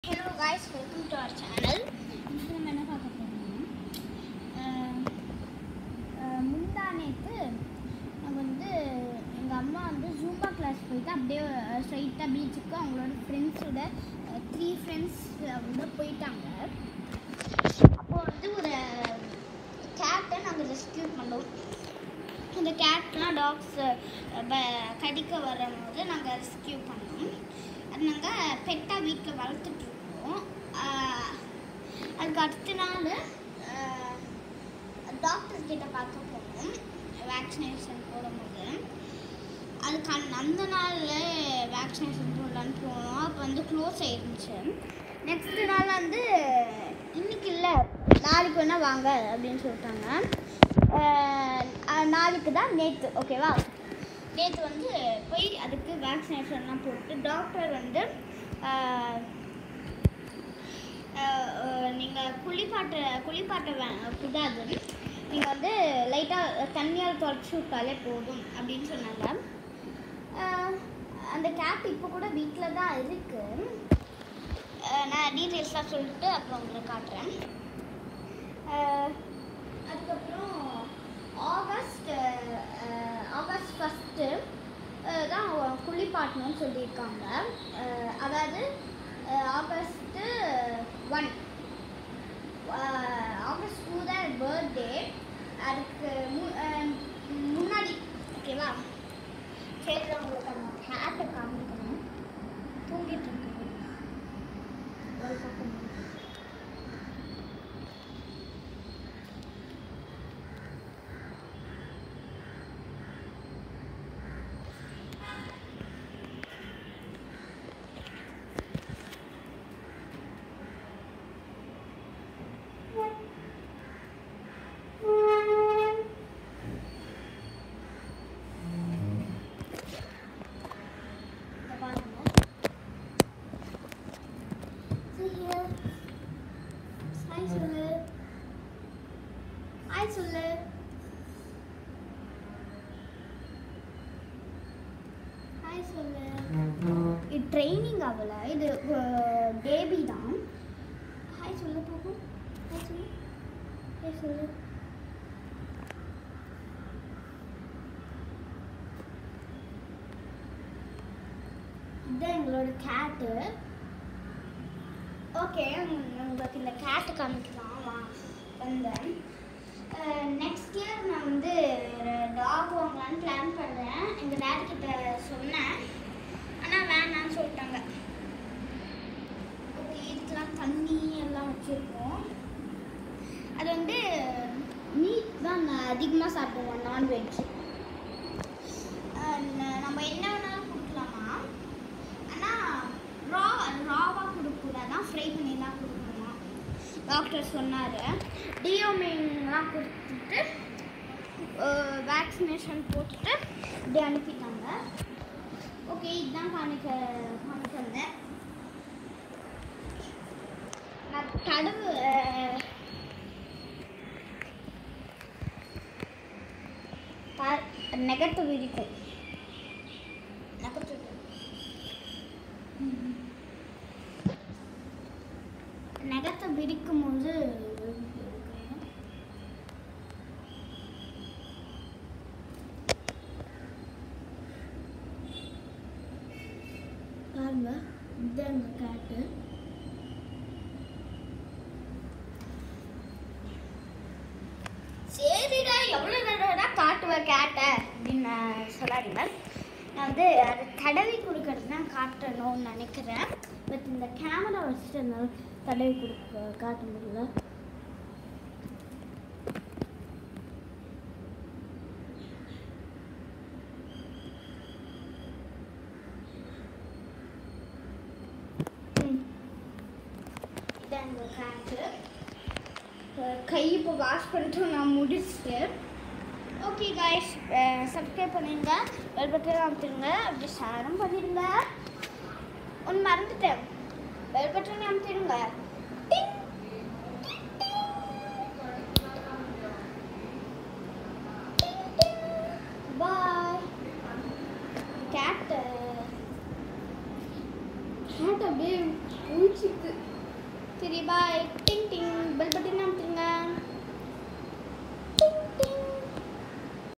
Hello guys, welcome to our channel. இப்போ நம்ம என்ன பார்க்க போறோம்னா முந்தானேத்து நான் வந்து எங்கள் அம்மா வந்து ஜூம்பா கிளாஸ் போயிட்டு அப்படியே ஸ்ட்ரைட்டாக பீச்சுக்கு அவங்களோட ஃப்ரெண்ட்ஸோட 3 ஃப்ரெண்ட்ஸ் வந்து போயிட்டாங்க. அப்போது வந்து ஒரு கேட்டை நாங்கள் ரெஸ்கியூ பண்ணோம். இந்த கேட்லாம் டாக்ஸ் கடிக்க வரும்போது நாங்கள் ரெஸ்கியூ பண்ணோம். அது நாங்கள் பெட்டாக வீட்டில் வளர்த்துட்ருக்கோம். அதுக்கு அடுத்த நாள் டாக்டர் கிட்ட பார்க்க போனோம் வேக்சினேஷன் போடும்போது. அதுக்கு அந்த நாளில் வேக்சினேஷன் போடலான்னு போனோம். அப்போ வந்து க்ளோஸ் ஆகிருந்துச்சு. நெக்ஸ்ட் நாள் வந்து இன்னைக்கு இல்லை நாளைக்கு வேணால் வாங்க அப்படின்னு சொல்லிட்டாங்க. நாளைக்கு தான் நேற்று, ஓகேவா? நேற்று வந்து போய் அதுக்கு வேக்சினேஷன்லாம் போட்டு டாக்டர் வந்து நீங்கள் குளிப்பாட்ட கூடாது, நீங்கள் வந்து லைட்டாக தண்ணியால் தொடச்சி விட்டாலே போதும் அப்படின்னு சொன்னாங்க. அந்த கேட் இப்போ கூட வீட்டில் தான் இருக்குது. நான் டீட்டெயில்ஸ்லாம் சொல்லிட்டு அப்புறம் உங்களுக்கு காட்டுறேன். அதுக்கப்புறம் ஆகஸ்ட் 1 தான் குளிப்பாட்டணும்னு சொல்லியிருக்காங்க. அதாவது ஆகஸ்ட் 1 ஆகஸ்ட் 2 தான் பர்த்டே. அதுக்கு முன்னாடி, ஓகேவா? சரி, உங்களுக்கு அந்த ஹேட்டை காமிக்கணும். தூங்கிட்டு இருக்கு ஒரு பக்கம். சொல்லு. ஹாய் சொல்லு. இது ட்ரைனிங் ஆகல, இது பேபி தான். ஹாய் சொல்லு பாப்போம். ஹாய் சொல்லு. ஹாய் சொல்லு. இதுதான் எங்களோட கேட்டு. ஓகே, உங்களுக்கு இந்த கேட்டு காமிக்கலாம் வந்தேன். நெக்ஸ்ட் இயர் நான் வந்து டாக் வாங்கலான்னு பிளான் பண்ணுறேன். எங்கள் டேடி கிட்ட சொன்னேன், ஆனால் வேணான்னு சொல்லிட்டாங்க. ஓகே, இதுக்கெலாம் தண்ணி எல்லாம் வச்சுருக்கோம். அது வந்து மீட் தான் நான் அதிகமாக சாப்பிடுவோம், நான்வெஜ். நம்ம என்ன வேணாலும் கொடுக்கலாமா, ஆனால் ராவாக கொடுக்கக்கூடாதான், ஃப்ரை பண்ணி தான் கொடுக்கணுமா டாக்டர் சொன்னார். டியோமின்லாம் கொடுத்துட்டு வேக்சினேஷன் போட்டுட்டு இப்படி அனுப்பிட்டாங்க. ஓகே, இதுதான் காமிக்க வந்தேன். நான் தடவு நெகத்தை விரிக்கும். நெகத்தை விரிக்கும் போது பாருங்க, இதுதான் எங்கள் கேட்டு. சரிடா, எவ்வளோ நேரம்டா காட்டுவேன் கேட்டை அப்படின்னு சொல்லாதீங்க. நான் வந்து அதை தடவி கொடுக்கறது தான் காட்டணும்னு நினைக்கிறேன். பட் இந்த கேமரா வச்சுட்டு என்னால் தடவி காட்ட முடியல. கை இப்போ வாஷ் பண்ணிட்டு நான் முடிச்சுட்டு. ஓகே காய்ஸ், சப்ஸ்கிரைப் பண்ணிடுங்க, பெல் பட்டன் அமுத்திடுங்க, அப்படி ஷேரும் பண்ணிடுங்க. ஒன்று மறந்துட்டேன், பெல் பட்டன் அமுத்திடுங்க. பாய். கேட் அப்படியே ஊச்சிக்கு சரி பாய். டிங் டிங் பெல் பட்டன்